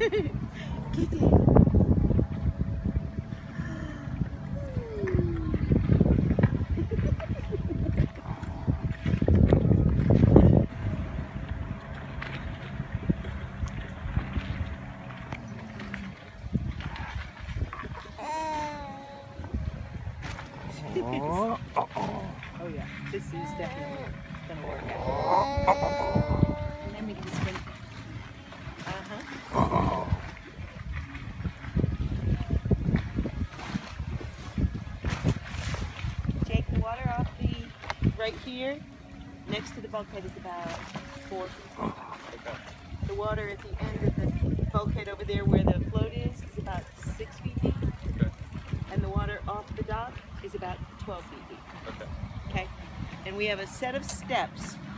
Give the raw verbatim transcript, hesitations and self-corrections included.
Kitty. Oh, oh, oh. Oh yeah, this is definitely gonna work out. And then we can spin. Uh-huh. Oh. Take the water off the right here. Next to the bulkhead is about four feet. Okay. The water at the end of the bulkhead over there where the float is is about six feet deep. Okay. And the water off the dock is about twelve feet deep. Okay. Okay? And we have a set of steps